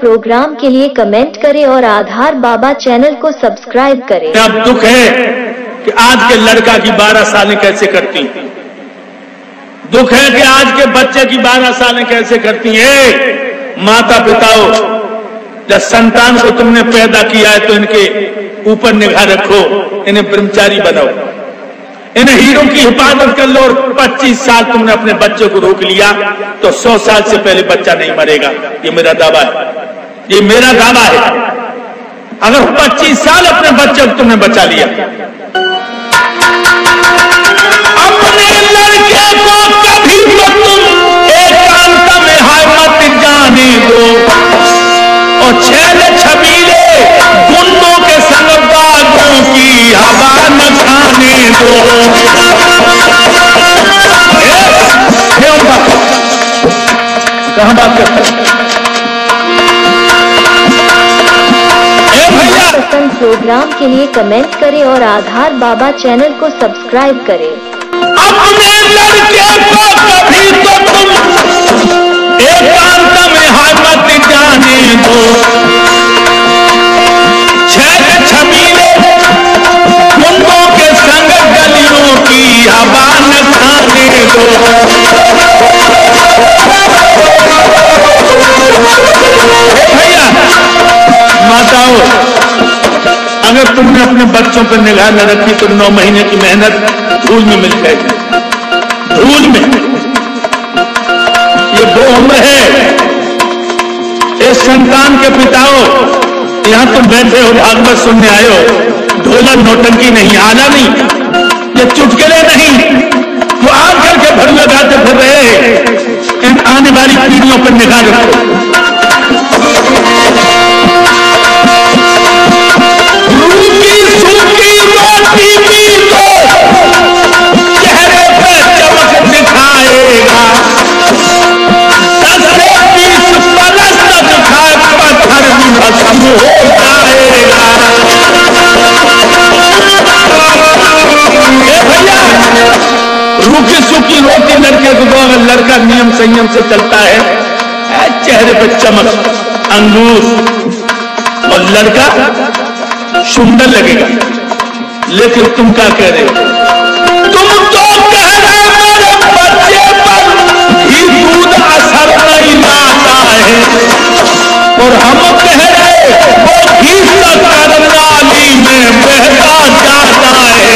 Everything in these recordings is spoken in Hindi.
प्रोग्राम के लिए कमेंट करें और आधार बाबा चैनल को सब्सक्राइब करें। अब दुख है कि आज के लड़का की 12 सालें कैसे करती, दुख है कि आज के बच्चे की 12 सालें कैसे करती हैं। माता पिताओं, जब संतान को तुमने पैदा किया है तो इनके ऊपर निगाह रखो, इन्हें ब्रह्मचारी बनाओ, इन्हें हीरो की हिफाजत कर लो। और 25 साल तुमने अपने बच्चों को रोक लिया तो 100 साल से पहले बच्चा नहीं मरेगा। ये मेरा दावा है, ये मेरा दावा है। अगर 25 साल अपने बच्चे को तुमने बचा लिया, अपने लड़के को कभी तो तुम एकांत में हाय मत जाने दो, और छैले छबीले गुंडों के संग बागों की हवा न खाने दो। कहां बात करते हैं भैया? प्रोग्राम के लिए कमेंट करें और आधार बाबा चैनल को सब्सक्राइब करें। अपने लड़के को कभी तो तुम एकांत में हाय मत जाने दो, छैले छबीले गुंडों के संग गलियों की हवा न खाने दो। भैया माताओं, अगर तुमने अपने बच्चों पर निगाह न रखी तो 9 महीने की मेहनत धूल में मिल जाएगी, धूल में। ये वो उम्र है, इस संतान के पिताओं, यहां तुम बैठे हो, भागवत सुनने आए हो, ढोलक नौटंकी नहीं, आना नहीं, ये चुटकुले नहीं, वो आग करके भर लगाते फिर रहे। इन आने वाली पीढ़ियों पर निगाह रखो। रूखी सूखी रोटी भी तो चेहरे पे चमक दिखाएगा, 10 से 20 बरस तक खाए पत्थर भी भस्म हो जाएगा। भैया रूखी सूखी रोटी लड़के को दो, अगर लड़का नियम संयम से चलता है चेहरे पे चमक, अंगूर, और लड़का सुंदर लगेगा। लेकिन तुम क्या कह रहे हो? तुम तो कह रहे मेरे बच्चे पर ही दूध असर नहीं लाता है, और हम कह रहे वो घी शक्कर नाली में बहता जाता है।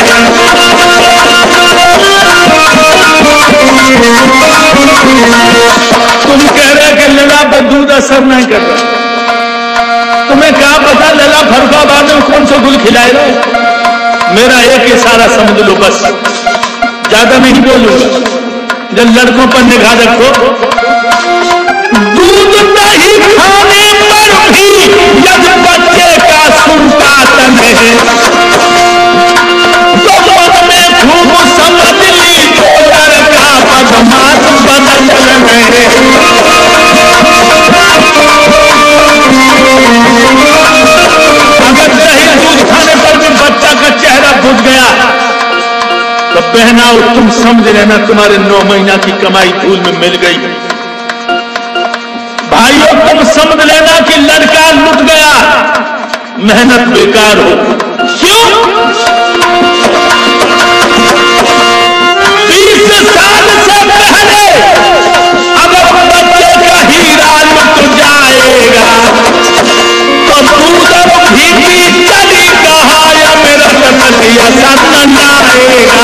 तुम कह रहे कि लड़ा पर दूध असर नहीं कर रहा, तुम्हें क्या पता लला फरुखाबाद में कौन सा गुल खिलाए रहे। मेरा एक इशारा समझ लो बस, ज्यादा नहीं बोलूंगा। जब लड़कों पर निगाह रखो, दूध नहीं खाने पर भी जब बच्चे का सुनता तन है तो मन में खूब समझ ली तो लड़का बदमाश बदल है। अगर दही दूध खाने पर भी बच्चा का चेहरा बुझ गया तो बहना तुम समझ लेना तुम्हारे 9 महीना की कमाई धूल में मिल गई। भाइयों तुम समझ लेना कि लड़का लुट गया, मेहनत बेकार हो। क्यों? 20 साल से पहले अगर बच्चे का हीरा लुट जाएगा तो दूध और घी की चली कहा या मेरा नदिया सन्न आएगा।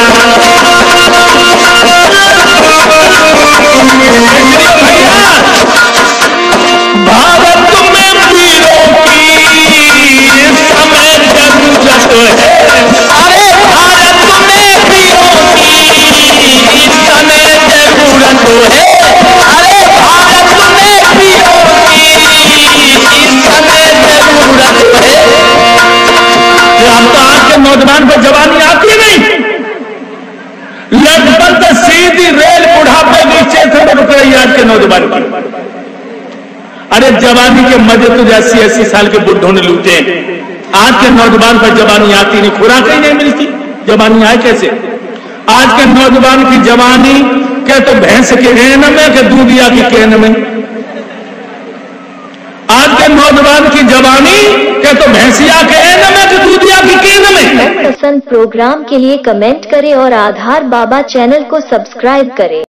भारत में वीरों की समय जरूरत है, अरे भारत में वीरों की समय जरूरत है, अरे भारत में वीरों की समय जरूरत है। अब तो आज के नौजवान पर जवानी आती नहीं, लगभग सीधी रेल बुढ़ापे नीचे से रुक रही आज के नौजवान की। अरे जवानी के मजे तो 80-80 साल के बुढ़ों ने लूटे, आज के नौजवान पर जवानी आती नहीं, खुराक ही नहीं मिलती, जवानी आए कैसे? आज के नौजवान की जवानी क्या तो भैंस के एन में, क्या दूधिया के केन में? आज आज के नौजवान की जवानी क्या तो भैंसिया के एन में कि दूधिया की केन में। पसंद प्रोग्राम के लिए कमेंट करें और आधार बाबा चैनल को सब्सक्राइब करें।